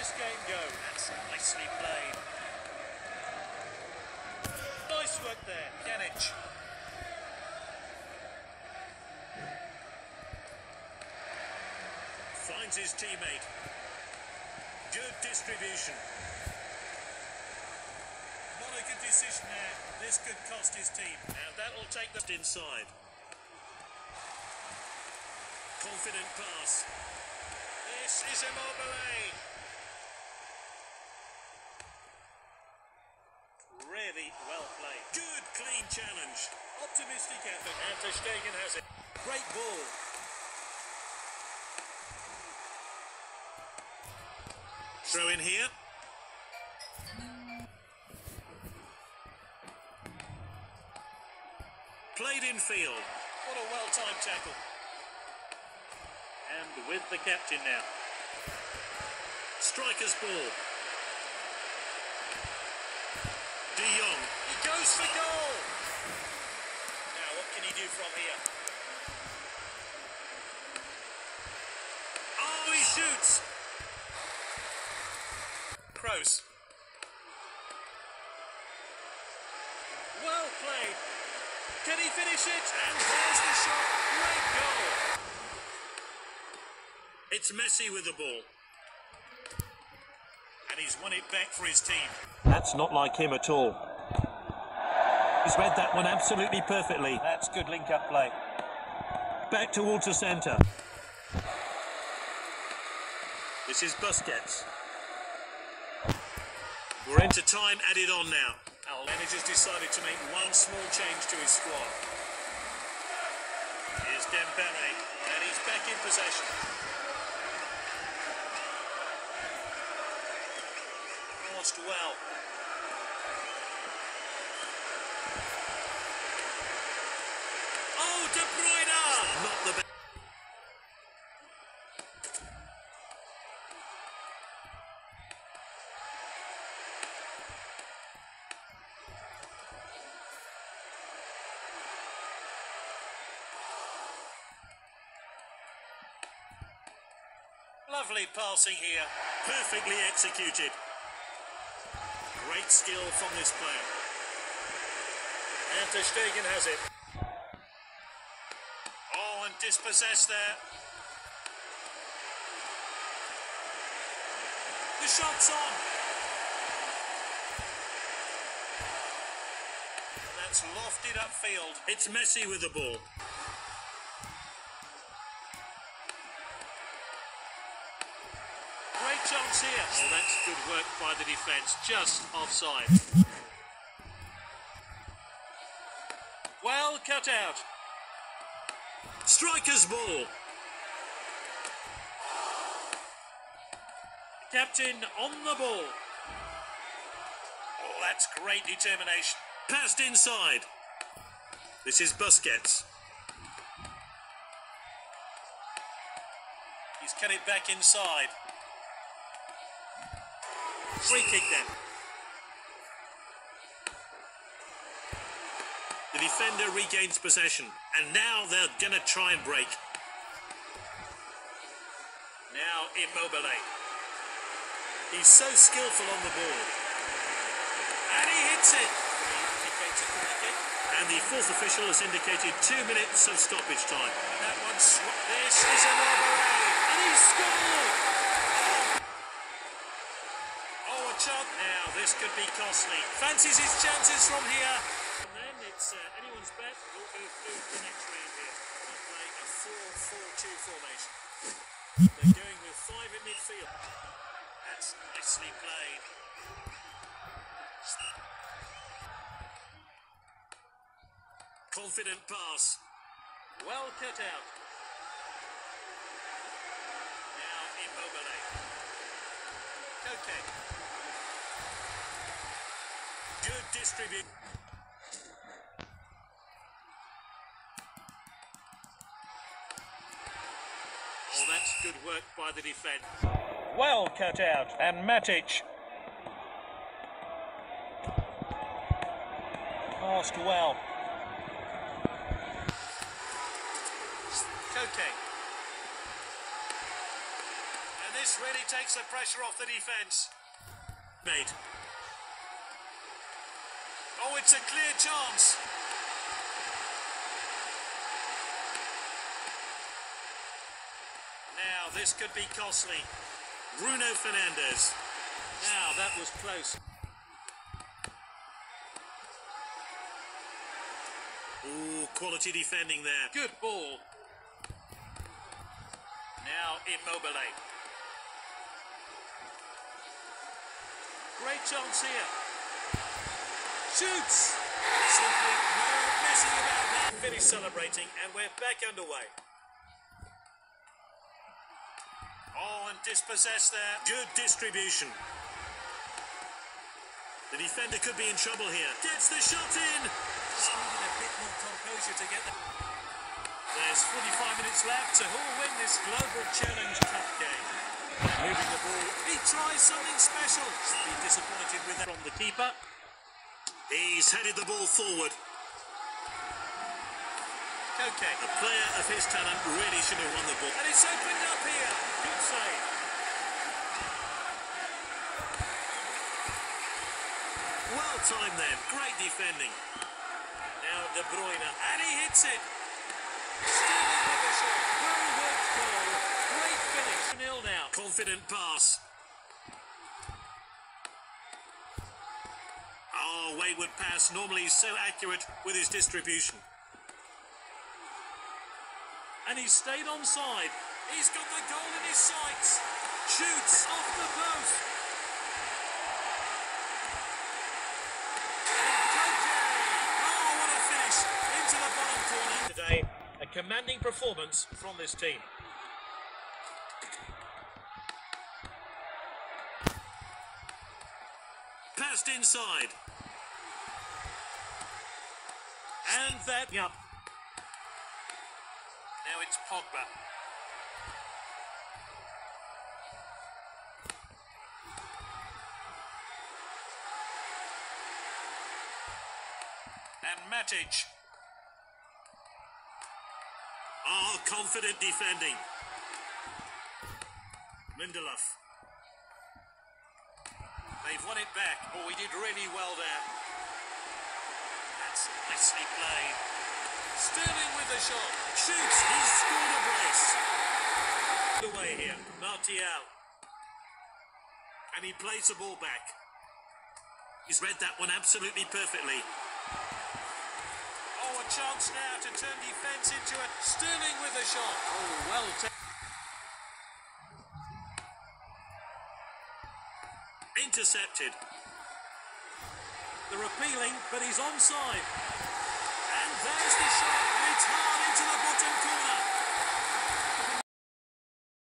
this game go? That's nicely played. Nice work there, Pjanic. Finds his teammate. Good distribution. Not a good decision there. This could cost his team. Now that'll take the inside. Confident pass. This is Immobile. Really well played. Good, clean challenge. Optimistic effort. And Ter Stegen has it. Great ball. Throw in here. Played in field. What a well-timed tackle. And with the captain now. Striker's ball. De Jong. He goes for goal. Now what can he do from here? Oh, he shoots. Kroos. Well played. Can he finish it? And there's the shot. Great goal. It's Messi with the ball. And he's won it back for his team. That's not like him at all. He's read that one absolutely perfectly. That's good link-up play. Back towards the centre. This is Busquets. We're into time added on now. Our manager's decided to make one small change to his squad. Here's Dembele, and he's back in possession. Crossed well. Oh, De Bruyne! Not the best. Lovely passing here. Perfectly executed. Great skill from this player. And Ter Stegen has it. Oh, and dispossessed there. The shot's on. And that's lofted upfield. It's Messi with the ball. Great chance here. Oh, that's good work by the defence. Just offside. Well cut out. Striker's ball. Captain on the ball. Oh, that's great determination. Passed inside. This is Busquets. He's cut it back inside. Free kick then. The defender regains possession, and now they're going to try and break. Now Immobile. He's so skillful on the ball. And he hits it. And the fourth official has indicated 2 minutes of stoppage time. And that one's... This is Immobile. And he scored! Oh, a chance. Now, this could be costly. Fancies his chances from here. And then it's anyone's bet. We'll go through the next round here. They're playing a 4-4-2 formation. They're going with 5 in midfield. That's nicely played. Confident pass. Well cut out. Now Immobile. Okay. Good distribution. Oh, that's good work by the defence. Well cut out. And Matic. Passed well. Okay. And This really takes the pressure off the defence. Mate. Oh, it's a clear chance. Now, this could be costly. Bruno Fernandes. Now, that was close. Ooh, quality defending there. Good ball. Now, Immobile. Great chance here. Shoots! Simply no messing about that. Finished celebrating, and we're back underway. Oh, and dispossessed there. Good distribution. The defender could be in trouble here. Gets the shot in. Just needed a bit more composure to get there. There's 45 minutes left, so who'll win this Global Challenge Cup game? Moving the ball. He tries something special. Should be disappointed with that from the keeper. He's headed the ball forward. Okay. A player of his talent really should have won the ball. And it's opened up here. Good save. Well timed then. Great defending. Now De Bruyne. And he hits it. Sterling with a shot. Well worked goal. Great finish. 0 now. Confident pass. Oh, wayward pass. Normally so accurate with his distribution. And he stayed onside. He's got the goal in his sights. Shoots off the post. Oh, what a finish. Into the bottom corner. Today, a commanding performance from this team. Passed inside. And that. Up. Now it's Pogba. And Matic. Oh, confident defending. Lindelof. They've won it back. Oh, he did really well there. That's nicely played. Sterling with the shot. Shoots. He's scored a brace. Away here. Martial. And he plays the ball back. He's read that one absolutely perfectly. Oh, a chance now to turn defence into it. Sterling with the shot. Oh, well taken. Intercepted. They're appealing, but he's onside. And there's